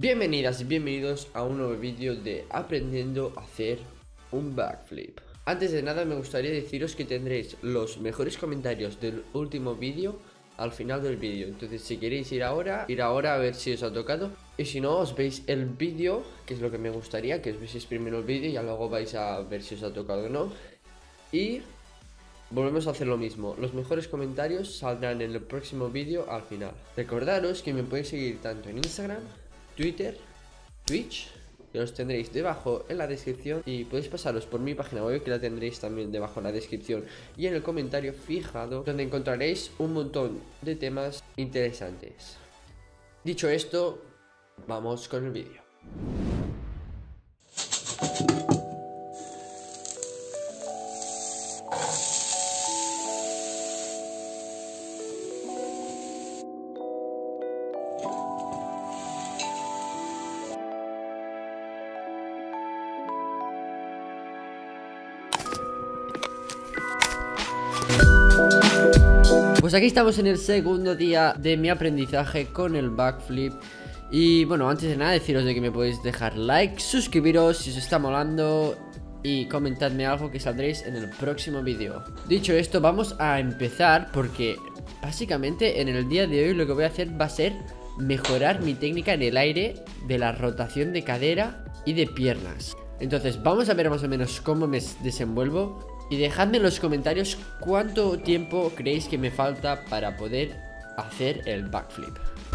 Bienvenidas y bienvenidos a un nuevo vídeo de aprendiendo a hacer un backflip. Antes de nada me gustaría deciros que tendréis los mejores comentarios del último vídeo al final del vídeo. Entonces si queréis ir ahora a ver si os ha tocado. Y si no, os veis el vídeo, que es lo que me gustaría, que os veáis primero el vídeo y ya luego vais a ver si os ha tocado o no. Y volvemos a hacer lo mismo, los mejores comentarios saldrán en el próximo vídeo al final. Recordaros que me podéis seguir tanto en Instagram, Twitter, Twitch, que los tendréis debajo en la descripción. Y podéis pasaros por mi página web, que la tendréis también debajo en la descripción y en el comentario fijado, donde encontraréis un montón de temas interesantes. Dicho esto, vamos con el vídeo. Pues aquí estamos en el segundo día de mi aprendizaje con el backflip. Y bueno, antes de nada deciros de que me podéis dejar like, suscribiros si os está molando y comentadme algo que saldréis en el próximo vídeo. Dicho esto, vamos a empezar porque básicamente en el día de hoy lo que voy a hacer va a ser mejorar mi técnica en el aire de la rotación de cadera y de piernas. Entonces vamos a ver más o menos cómo me desenvuelvo. Y dejadme en los comentarios cuánto tiempo creéis que me falta para poder hacer el backflip.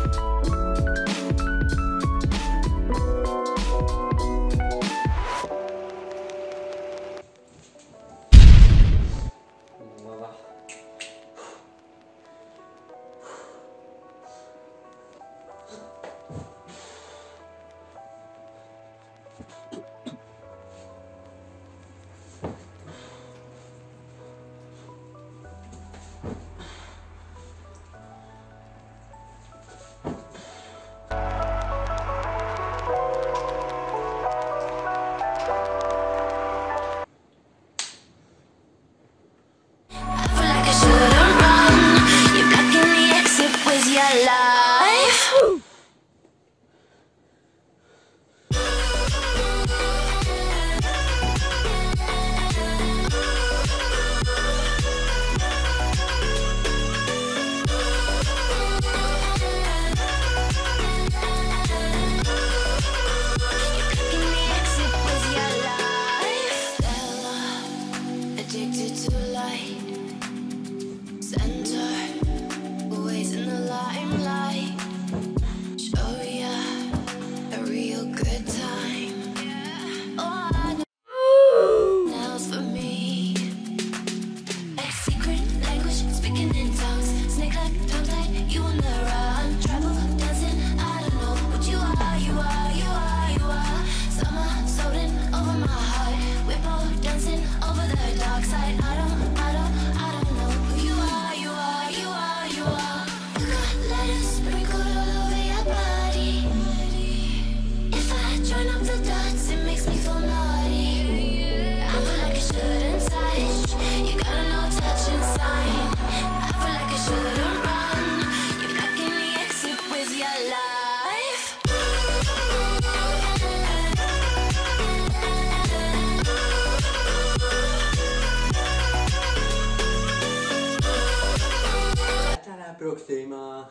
Hasta la próxima.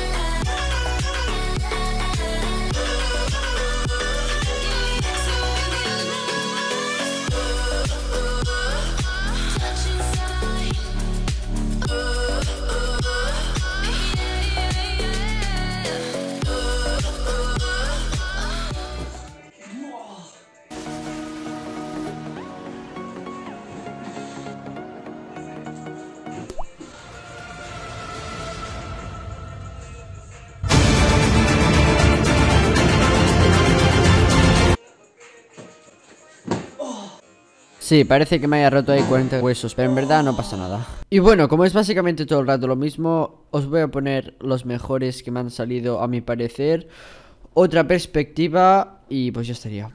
Sí, parece que me haya roto ahí 40 huesos, pero en verdad no pasa nada. Y bueno, como es básicamente todo el rato lo mismo, os voy a poner los mejores que me han salido a mi parecer, otra perspectiva y pues ya estaría.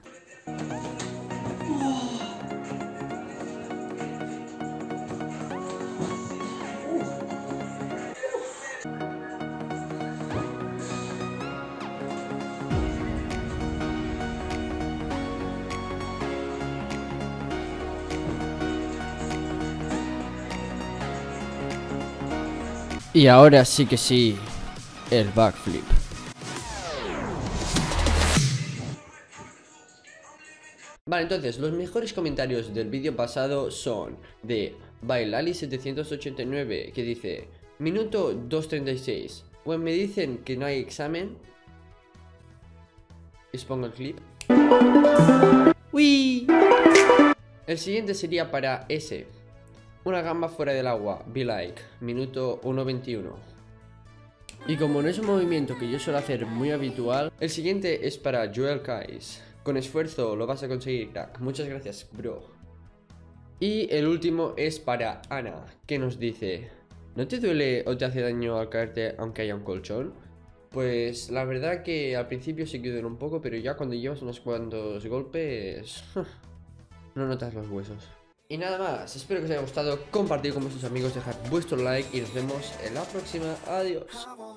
Y ahora sí que sí, el backflip. Vale, entonces, los mejores comentarios del vídeo pasado son de Bailali789, que dice: minuto 2:36. Bueno, me dicen que no hay examen. Les pongo el clip. ¡Uy! El siguiente sería para S. Una gamba fuera del agua, be like, minuto 1:21. Y como no es un movimiento que yo suelo hacer muy habitual, el siguiente es para Joel Kais. Con esfuerzo lo vas a conseguir, crack. Muchas gracias, bro. Y el último es para Ana, que nos dice: ¿no te duele o te hace daño al caerte aunque haya un colchón? Pues la verdad que al principio sí que duele un poco, pero ya cuando llevas unos cuantos golpes no notas los huesos. Y nada más, espero que os haya gustado, compartir con vuestros amigos, dejad vuestro like y nos vemos en la próxima. Adiós.